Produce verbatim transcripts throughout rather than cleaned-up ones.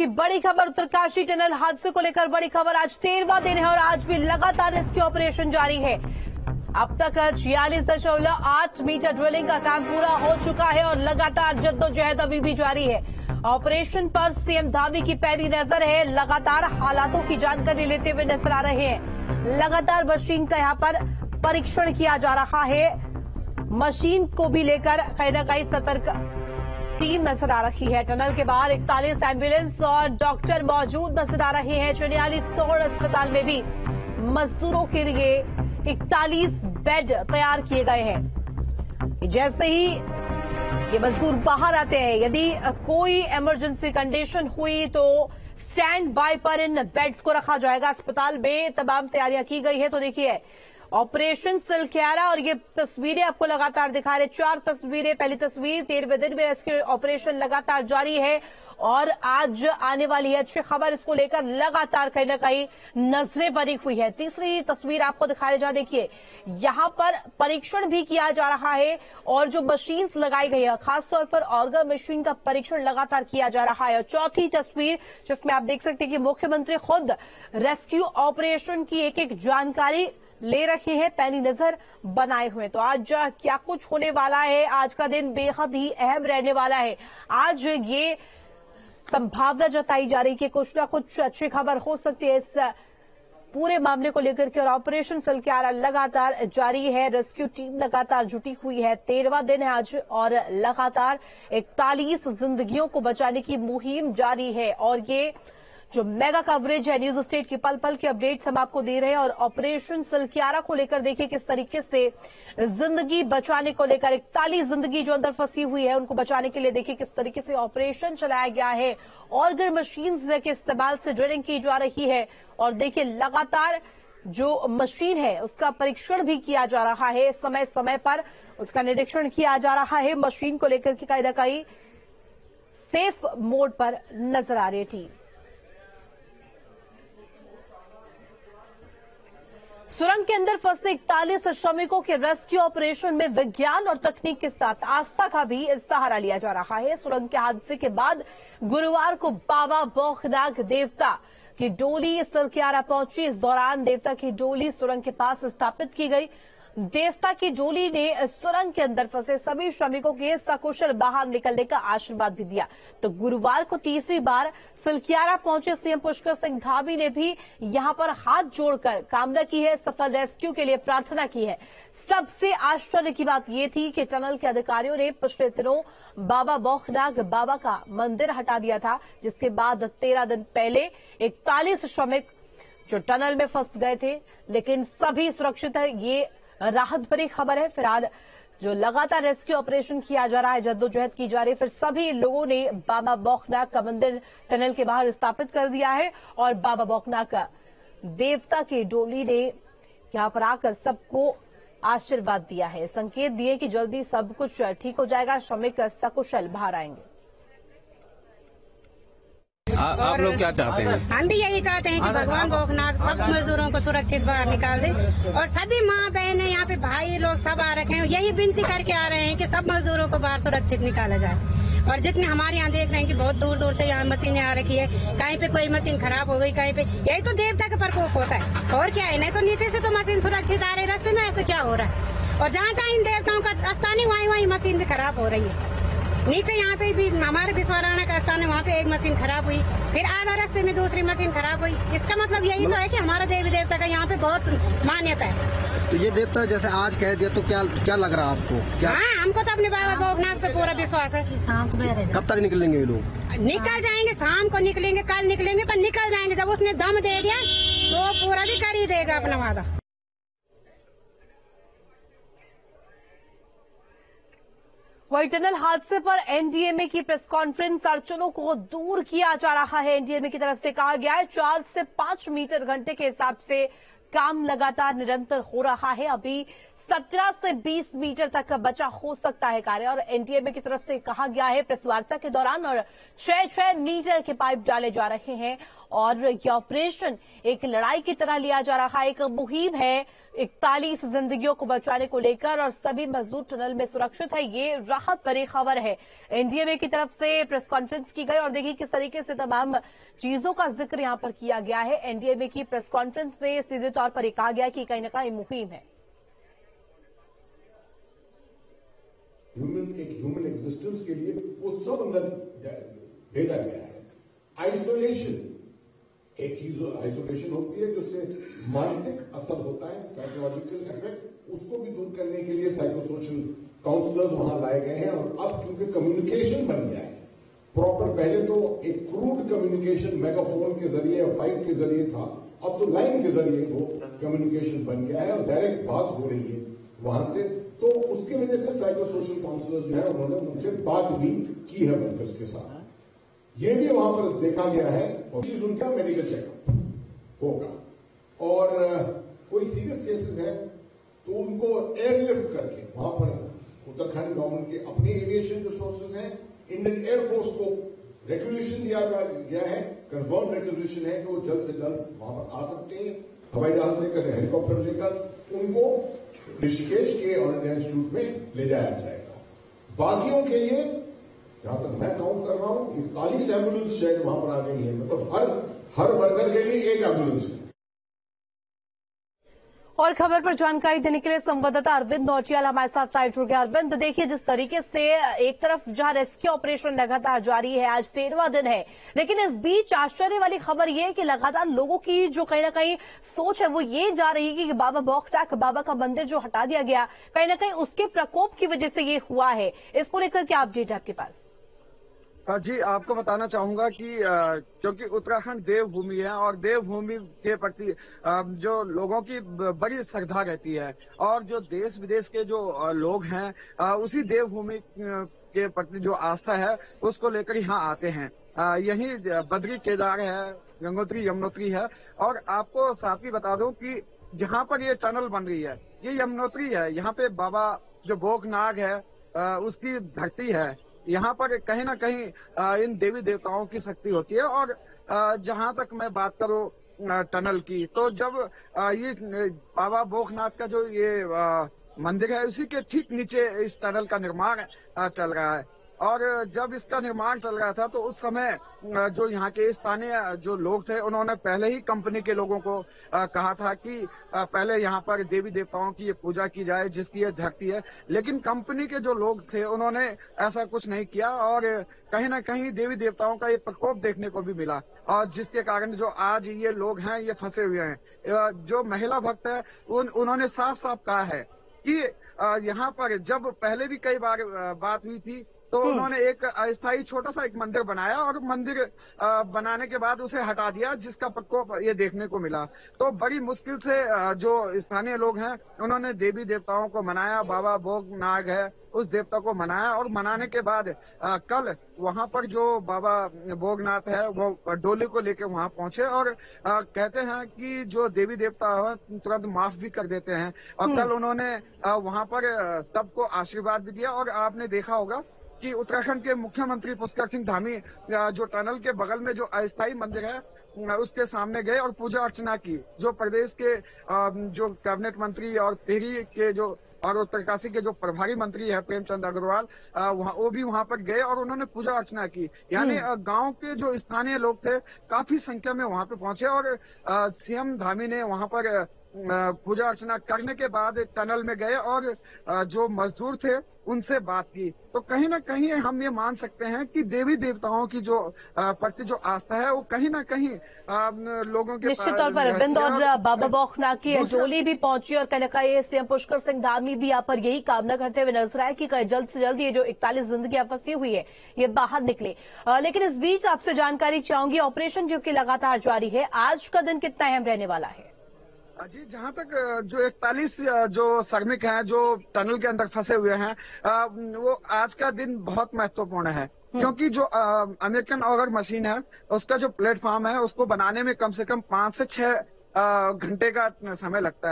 की बड़ी खबर, उत्तरकाशी टनल हादसे को लेकर बड़ी खबर। आज तेरहवां दिन है और आज भी लगातार रेस्क्यू ऑपरेशन जारी है। अब तक छियालीस दशमलव आठ मीटर ड्रिलिंग का काम पूरा हो चुका है और लगातार जद्दोजहद अभी भी जारी है। ऑपरेशन पर सीएम धामी की पैनी नजर है, लगातार हालातों की जानकारी लेते हुए नजर आ रहे हैं। लगातार मशीन का यहां पर परीक्षण किया जा रहा है। मशीन को भी लेकर कहीं न कहीं सतर्क टीम नजर आ रही है। टनल के बाहर इकतालीस एम्बुलेंस और डॉक्टर मौजूद नजर आ रहे हैं। चौवालीस सोड़ अस्पताल में भी मजदूरों के लिए इकतालीस बेड तैयार किए गए हैं। जैसे ही ये मजदूर बाहर आते हैं, यदि कोई इमरजेंसी कंडीशन हुई तो स्टैंड बाय पर इन बेड्स को रखा जाएगा। अस्पताल में तमाम तैयारियां की गई है। तो देखिए ऑपरेशन सिलक्यारा और ये तस्वीरें आपको लगातार दिखा रहे, चार तस्वीरें। पहली तस्वीर, तेरहवें दिन में रेस्क्यू ऑपरेशन लगातार जारी है और आज आने वाली है अच्छी खबर, इसको लेकर लगातार कहीं ना कहीं नजरें बनी हुई है। तीसरी तस्वीर आपको दिखा रहे, जहां देखिए यहां पर परीक्षण भी किया जा रहा है और जो मशीन्स लगाई गई है, खासतौर पर ऑर्गर मशीन का परीक्षण लगातार किया जा रहा है। और चौथी तस्वीर जिसमें आप देख सकते हैं कि मुख्यमंत्री खुद रेस्क्यू ऑपरेशन की एक एक जानकारी ले रखे हैं, पैनी नजर बनाए हुए। तो आज क्या कुछ होने वाला है, आज का दिन बेहद ही अहम रहने वाला है। आज ये संभावना जताई जा रही कि कुछ ना कुछ अच्छी खबर हो सकती है इस पूरे मामले को लेकर के। और ऑपरेशन सिलक्यारा लगातार जारी है, रेस्क्यू टीम लगातार जुटी हुई है। तेरहवां दिन है आज और लगातार इकतालीस जिंदगियों को बचाने की मुहिम जारी है। और ये जो मेगा कवरेज है, न्यूज स्टेट की पल पल की अपडेट्स हम आपको दे रहे हैं। और ऑपरेशन सिलक्यारा को लेकर देखिए किस तरीके से जिंदगी बचाने को लेकर इकतालीस जिंदगी जो अंदर फंसी हुई है उनको बचाने के लिए देखिए किस तरीके से ऑपरेशन चलाया गया है। ऑर्गर मशीन्स के इस्तेमाल से ड्रिलिंग की जा रही है और देखिए लगातार जो मशीन है उसका परीक्षण भी किया जा रहा है, समय समय पर उसका निरीक्षण किया जा रहा है। मशीन को लेकर के कहीं ना कहीं सेफ मोड पर नजर आ रही है टीम। सुरंग के अंदर फंसे इकतालीस श्रमिकों के रेस्क्यू ऑपरेशन में विज्ञान और तकनीक के साथ आस्था का भी सहारा लिया जा रहा है। सुरंग के हादसे के बाद गुरुवार को बाबा बौखनाग देवता की डोली सिलक्यारा पहुंची। इस दौरान देवता की डोली सुरंग के पास स्थापित की गई। देवता की डोली ने सुरंग के अंदर फंसे सभी श्रमिकों के सकुशल बाहर निकलने का आशीर्वाद भी दिया। तो गुरुवार को तीसरी बार सिलक्यारा पहुंचे सीएम पुष्कर सिंह धामी ने भी यहां पर हाथ जोड़कर कामना की है, सफल रेस्क्यू के लिए प्रार्थना की है। सबसे आश्चर्य की बात यह थी कि टनल के अधिकारियों ने पिछले दिनों बाबा बौखनाग बाबा का मंदिर हटा दिया था, जिसके बाद तेरह दिन पहले इकतालीस श्रमिक जो टनल में फंस गए थे, लेकिन सभी सुरक्षित है। ये राहत भरी खबर है। फिलहाल जो लगातार रेस्क्यू ऑपरेशन किया जा रहा है, जद्दोजहद की जा रही है, फिर सभी लोगों ने बाबा बौखनाग का मंदिर टनल के बाहर स्थापित कर दिया है और बाबा बौखनाग का देवता की डोली ने यहां पर आकर सबको आशीर्वाद दिया है, संकेत दिए कि जल्दी सब कुछ ठीक हो जाएगा, श्रमिक सकुशल बाहर आएंगे। आ, आप लोग क्या चाहते हैं? हम भी यही चाहते हैं कि भगवान बौखनाग सब मजदूरों को सुरक्षित बाहर निकाल दे और सभी माँ बहन यहाँ पे भाई लोग सब आ रखे हैं, यही विनती करके आ रहे हैं कि सब मजदूरों को बाहर सुरक्षित निकाला जाए। और जितने हमारे यहाँ देख रहे हैं कि बहुत दूर दूर से यहाँ मशीनें आ रखी है, कहीं पे कोई मशीन खराब हो गई, कहीं पे, यही तो देवता का प्रकोप होता है और क्या है। नहीं तो नीचे से तो मशीन सुरक्षित आ रही है, रास्ते में ऐसे क्या हो रहा है। और जहाँ जहाँ इन देवताओं का स्थान है वहीं वहीं मशीन भी खराब हो रही है। नीचे यहाँ पे भी हमारे विश्वराणा का स्थान है, वहाँ पे एक मशीन खराब हुई, फिर आधा रास्ते में दूसरी मशीन खराब हुई। इसका मतलब यही तो है कि हमारा देवी देवता का यहाँ पे बहुत मान्यता है। तो ये देवता जैसे आज कह दिया तो क्या क्या लग रहा है आपको? क्या? हाँ, हमको तो अपने बाबा बौखनाग पे पूरा विश्वास है। कब तक निकलेंगे ये लोग? निकल जाएंगे, शाम को निकलेंगे, कल निकलेंगे, पर निकल जाएंगे। जब उसने दम दे दिया तो पूरा भी कर ही देगा अपना वादा। वही टनल हादसे पर एनडीएमए की प्रेस कॉन्फ्रेंस, अड़चनों को दूर किया जा रहा है। एनडीएमए की तरफ से कहा गया है चार से पांच मीटर घंटे के हिसाब से काम लगातार निरंतर हो रहा है। अभी सत्रह से बीस मीटर तक का बचा हो सकता है कार्य। और एनडीएमए की तरफ से कहा गया है प्रेस वार्ता के दौरान, और छह छह मीटर के पाइप डाले जा रहे हैं और यह ऑपरेशन एक लड़ाई की तरह लिया जा रहा है। एक मुहिम है इकतालीस जिंदगियों को बचाने को लेकर और सभी मजदूर टनल में सुरक्षित है। ये राहत भरी खबर है। एनडीएमए की तरफ से प्रेस कॉन्फ्रेंस की गई और देखिए किस तरीके से तमाम चीजों का जिक्र यहां पर किया गया है। एनडीएमए की प्रेस कॉन्फ्रेंस में सीधे तौर पर कहा गया कि कहीं न कहीं मुहिम है। ह्यूमन एक ह्यूमन एग्जिस्टेंस के लिए वो सब अंदर भेजा गया है। आइसोलेशन एक चीज आइसोलेशन होती है जिससे मानसिक असर होता है, साइकोलॉजिकल इफेक्ट, उसको भी दूर करने के लिए साइको सोशल काउंसलर्स वहां लाए गए हैं। और अब क्योंकि कम्युनिकेशन बन गया है प्रॉपर, पहले तो एक क्रूड कम्युनिकेशन मेगाफोन के जरिए और पाइप के जरिए था, अब तो लाइन के जरिए वो कम्युनिकेशन बन गया है और डायरेक्ट बात हो रही है वहां से। तो उसकी वजह से साइको सोशल काउंसलर्स जो है उन्होंने उनसे बात भी की है वर्कर्स के साथ। ये भी वहां पर देखा गया है और चीज उनका मेडिकल चेकअप होगा। और कोई सीरियस केसेस है तो उनको एयरलिफ्ट करके वहां पर उत्तराखंड गवर्नमेंट के अपने एविएशन रिसोर्सेज हैं, इंडियन एयरफोर्स को रिक्वेजिशन दिया गया है, कंफर्म रिक्वेजिशन है कि वो जल्द से जल्द वहां पर आ सकते हैं, हवाई जहाज लेकर हेलीकॉप्टर लेकर उनको ऋषिकेश के ऑल इंडिया इंस्टीट्यूट में ले जाया जाएगा। बाकियों के लिए जहां तक मैं काउंट कर रहा हूं इकतालीस एम्बुलेंस शायद वहां पर आ गई है, मतलब हर हर वर्कर के लिए एक एम्बुलेंस है। और खबर पर जानकारी देने के लिए संवाददाता अरविंद नौटियाल हमारे साथ लाइव जुड़ गया। अरविंद, देखिए जिस तरीके से एक तरफ जहां रेस्क्यू ऑपरेशन लगातार जारी है, आज तेरहवां दिन है, लेकिन इस बीच आश्चर्य वाली खबर यह है कि लगातार लोगों की जो कहीं ना कहीं सोच है वो ये जा रही है कि बाबा बौखनाक बाबा का मंदिर जो हटा दिया गया, कहीं ना कहीं उसके प्रकोप की वजह से ये हुआ है। इसको लेकर क्या अपडेट है आपके पास? जी, आपको बताना चाहूंगा कि क्योंकि उत्तराखंड देवभूमि है और देवभूमि के प्रति जो लोगों की बड़ी श्रद्धा रहती है और जो देश विदेश के जो लोग हैं उसी देवभूमि के प्रति जो आस्था है उसको लेकर यहाँ आते हैं। यही बद्री केदार है, गंगोत्री यमुनोत्री है। और आपको साथ ही बता दूं कि जहाँ पर ये टनल बन रही है ये यमुनोत्री है, यहाँ पे बाबा जो भोगनाग है उसकी धरती है। यहाँ पर कहीं ना कहीं इन देवी देवताओं की शक्ति होती है। और जहाँ तक मैं बात करूँ टनल की, तो जब ये बाबा भोगनाथ का जो ये मंदिर है उसी के ठीक नीचे इस टनल का निर्माण चल रहा है। और जब इसका निर्माण चल रहा था तो उस समय जो यहाँ के स्थानीय जो लोग थे उन्होंने पहले ही कंपनी के लोगों को कहा था कि पहले यहाँ पर देवी देवताओं की ये पूजा की जाए जिसकी ये धरती है, लेकिन कंपनी के जो लोग थे उन्होंने ऐसा कुछ नहीं किया और कहीं ना कहीं देवी देवताओं का ये प्रकोप देखने को भी मिला और जिसके कारण जो आज ये लोग हैं ये फंसे हुए हैं। जो महिला भक्त है उन, उन्होंने साफ साफ कहा है कि यहाँ पर जब पहले भी कई बार बात हुई थी तो उन्होंने एक अस्थायी छोटा सा एक मंदिर बनाया और मंदिर बनाने के बाद उसे हटा दिया जिसका प्रकोप ये देखने को मिला। तो बड़ी मुश्किल से जो स्थानीय लोग हैं उन्होंने देवी देवताओं को मनाया, बाबा भोगनाग है उस देवता को मनाया और मनाने के बाद आ, कल वहां पर जो बाबा भोगनाथ है वो डोली को लेकर वहां पहुंचे और आ, कहते हैं कि जो देवी देवता है तुरंत माफ भी कर देते हैं। और कल उन्होंने वहां पर सबको आशीर्वाद भी दिया। और आपने देखा होगा कि उत्तराखंड के मुख्यमंत्री पुष्कर सिंह धामी जो टनल के बगल में जो अस्थायी मंदिर है उसके सामने गए और पूजा अर्चना की। जो प्रदेश के जो कैबिनेट मंत्री और टिहरी के जो और उत्तरकाशी के जो प्रभारी मंत्री है प्रेमचंद अग्रवाल वहाँ वो भी वहां पर गए और उन्होंने पूजा अर्चना की। यानी गांव के जो स्थानीय लोग थे काफी संख्या में वहां पे पहुंचे और सीएम धामी ने वहां पर पूजा अर्चना करने के बाद टनल में गए और जो मजदूर थे उनसे बात की। तो कहीं ना कहीं हम ये मान सकते हैं कि देवी देवताओं की जो प्रति जो आस्था है वो कहीं ना कहीं लोगों के निश्चित तौर पर अरविंद और बाबा भोगनाथ की डोली भी पहुंची और कहीं ना कहीं सीएम पुष्कर सिंह धामी भी यहाँ पर यही कामना करते हुए नजर आए कि जल्द से जल्द ये जो इकतालीस जिंदगी फंसी हुई है ये बाहर निकले। लेकिन इस बीच आपसे जानकारी चाहूंगी, ऑपरेशन जो कि लगातार जारी है, आज का दिन कितना अहम रहने वाला है? जी, जहां तक जो इकतालीस जो श्रमिक हैं जो टनल के अंदर फंसे हुए हैं वो आज का दिन बहुत महत्वपूर्ण है क्योंकि जो अमेरिकन ऑगर मशीन है उसका जो प्लेटफॉर्म है उसको बनाने में कम से कम पांच से छह घंटे का समय लगता है।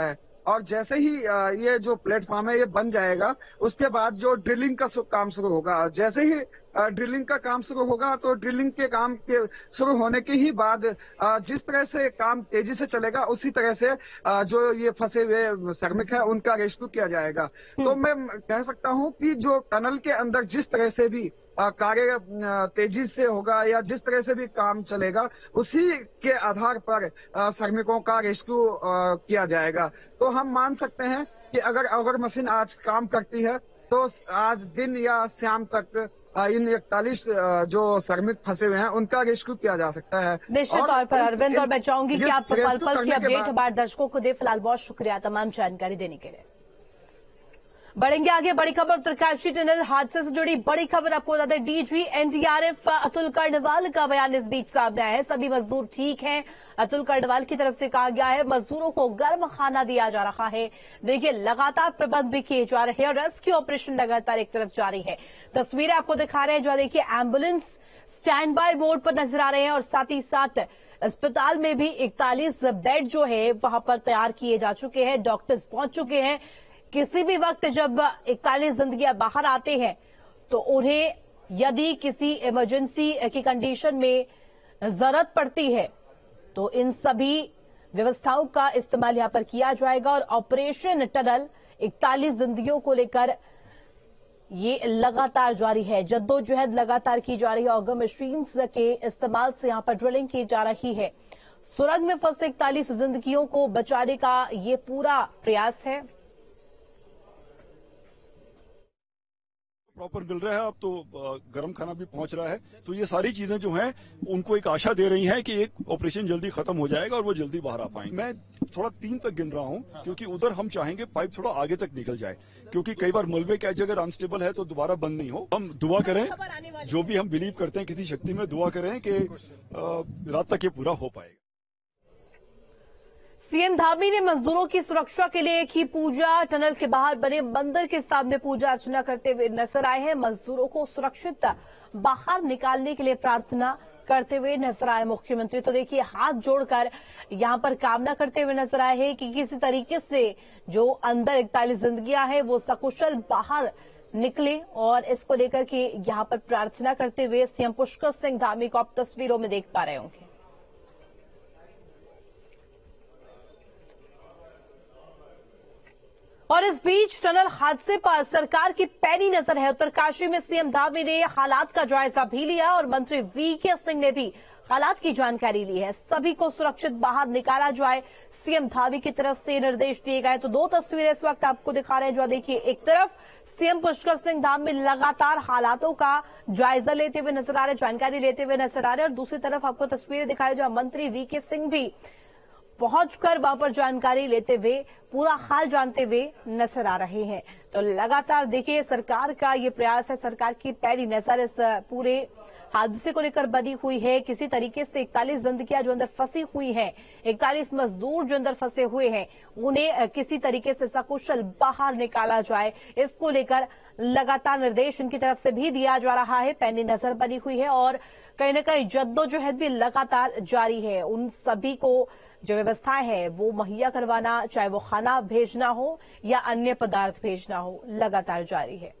और जैसे ही ये जो प्लेटफॉर्म है ये बन जाएगा उसके बाद जो ड्रिलिंग का काम शुरू होगा। जैसे ही ड्रिलिंग का काम शुरू होगा तो ड्रिलिंग के काम के शुरू होने के ही बाद जिस तरह से काम तेजी से चलेगा उसी तरह से जो ये फंसे हुए श्रमिक है उनका रेस्क्यू किया जाएगा। तो मैं कह सकता हूं कि जो टनल के अंदर जिस तरह से भी कार्य तेजी से होगा या जिस तरह से भी काम चलेगा उसी के आधार पर श्रमिकों का रेस्क्यू किया जाएगा। तो हम मान सकते हैं कि अगर अगर मशीन आज काम करती है तो आज दिन या शाम तक इन इकतालीस जो श्रमिक फंसे हुए हैं उनका रेस्क्यू किया जा सकता है। निश्चित तौर पर अरविंद, और मैं चाहूंगी कि आप पल पल की अपडेट हमारे दर्शकों को दे। फिलहाल बहुत शुक्रिया तमाम जानकारी देने के लिए। बढ़ेंगे आगे, बड़ी खबर उत्तरकाशी टनल हादसे से जुड़ी बड़ी खबर आपको बता दें। डीजी एनडीआरएफ अतुल कर्णवाल का बयान इस बीच सामने आया है। सभी मजदूर ठीक हैं, अतुल कर्णवाल की तरफ से कहा गया है। मजदूरों को गर्म खाना दिया जा रहा है। देखिए, लगातार प्रबंध भी किए जा रहे हैं और रेस्क्यू ऑपरेशन लगातार एक तरफ जारी है। तस्वीरें आपको दिखा रहे हैं जो देखिए एम्बुलेंस स्टैंड बाय मोड पर नजर आ रहे हैं और साथ ही साथ अस्पताल में भी इकतालीस बेड जो है वहां पर तैयार किए जा चुके हैं। डॉक्टर्स पहुंच चुके हैं। किसी भी वक्त जब इकतालीस जिंदगियां बाहर आते हैं तो उन्हें यदि किसी इमरजेंसी की कंडीशन में जरूरत पड़ती है तो इन सभी व्यवस्थाओं का इस्तेमाल यहां पर किया जाएगा। और ऑपरेशन टनल इकतालीस जिंदगियों को लेकर ये लगातार जारी है। जद्दोजहद लगातार की जा रही है। ऑगम मशीन्स के इस्तेमाल से यहां पर ड्रिलिंग की जा रही है। सुरंग में फंसे इकतालीस जिंदगियों को बचाने का ये पूरा प्रयास है। प्रॉपर मिल रहा है अब तो गर्म खाना भी पहुंच रहा है। तो ये सारी चीजें जो हैं उनको एक आशा दे रही हैं कि एक ऑपरेशन जल्दी खत्म हो जाएगा और वो जल्दी बाहर आ पाएंगे। मैं थोड़ा तीन तक गिन रहा हूं क्योंकि उधर हम चाहेंगे पाइप थोड़ा आगे तक निकल जाए, क्योंकि कई बार मलबे कैच अगर अनस्टेबल है तो दोबारा बंद नहीं हो। हम दुआ करें, जो भी हम बिलीव करते हैं किसी शक्ति में, दुआ करें कि रात तक ये पूरा हो पाएगा। सीएम धामी ने मजदूरों की सुरक्षा के लिए की पूजा। टनल के बाहर बने मंदिर के सामने पूजा अर्चना करते हुए नजर आए हैं। मजदूरों को सुरक्षित बाहर निकालने के लिए प्रार्थना करते हुए नजर आए मुख्यमंत्री। तो देखिए, हाथ जोड़कर यहां पर कामना करते हुए नजर आए हैं कि किसी तरीके से जो अंदर इकतालीस जिंदगियां हैं वो सकुशल बाहर निकले। और इसको लेकर के यहां पर प्रार्थना करते हुए सीएम पुष्कर सिंह धामी को आप तस्वीरों में देख पा रहे होंगे। और इस बीच टनल हादसे पर सरकार की पैनी नजर है। उत्तरकाशी में सीएम धामी ने हालात का जायजा भी लिया और मंत्री वी के सिंह ने भी हालात की जानकारी ली है। सभी को सुरक्षित बाहर निकाला जाए, सीएम धामी की तरफ से निर्देश दिए गए। तो दो तस्वीरें इस वक्त आपको दिखा रहे हैं जो देखिए, एक तरफ सीएम पुष्कर सिंह धामी लगातार हालातों का जायजा लेते हुए नजर आ रहे, जानकारी लेते हुए नजर आ रहे, और दूसरी तरफ आपको तस्वीरें दिखा रहे जहां मंत्री वी के सिंह भी पहुंचकर वहां पर जानकारी लेते हुए पूरा हाल जानते हुए नजर आ रहे हैं। तो लगातार देखिए, सरकार का ये प्रयास है, सरकार की पैरी नजर इस पूरे हादसे को लेकर बनी हुई है। किसी तरीके से इकतालीस जिंदगियां जो अंदर फंसी हुई हैं, इकतालीस मजदूर जो अंदर फंसे हुए हैं, उन्हें किसी तरीके से सकुशल बाहर निकाला जाए, इसको लेकर लगातार निर्देश उनकी तरफ से भी दिया जा रहा है। पैनी नजर बनी हुई है और कहीं न कहीं जद्दोजहद भी लगातार जारी है। उन सभी को जो व्यवस्थाएं है वो मुहैया करवाना, चाहे वो खाना भेजना हो या अन्य पदार्थ भेजना हो, लगातार जारी है।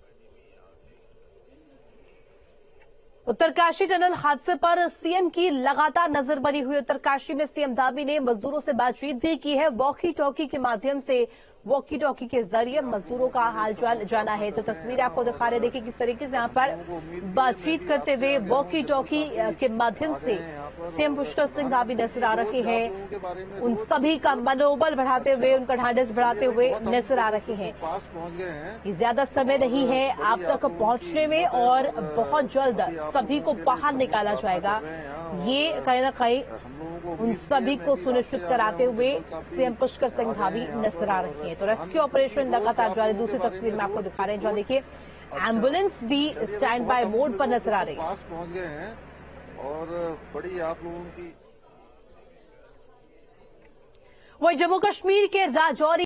उत्तरकाशी टनल हादसे पर सीएम की लगातार नजर बनी हुई। उत्तरकाशी में सीएम धामी ने मजदूरों से बातचीत भी की है। वॉकी टॉकी के माध्यम से, वॉकी टॉकी के जरिए मजदूरों का हालचाल जाना है। तो तस्वीरें आपको दिखा रहे, देखिए किस तरीके से यहां पर बातचीत करते हुए वॉकी टॉकी के माध्यम से सीएम पुष्कर सिंह धामी नजर आ रहे हैं। उन सभी का मनोबल बढ़ाते हुए, उनका ढांढस बढ़ाते हुए नजर आ रहे हैं। ज्यादा समय नहीं है आप तक पहुंचने में और बहुत जल्द सभी को बाहर निकाला जाएगा। ये कहीं ना कहीं उन सभी को सुनिश्चित कराते हुए सीएम पुष्कर सिंह धामी नजर आ रही है। तो रेस्क्यू ऑपरेशन लगातार जारी। दूसरी तस्वीर में आपको दिखा रहे हैं जहाँ देखिए एम्बुलेंस भी स्टैंड बाय मोड पर नजर आ रही है। पास पहुंच गए हैं और बड़ी आप लोगों की वही जम्मू कश्मीर के राजौरी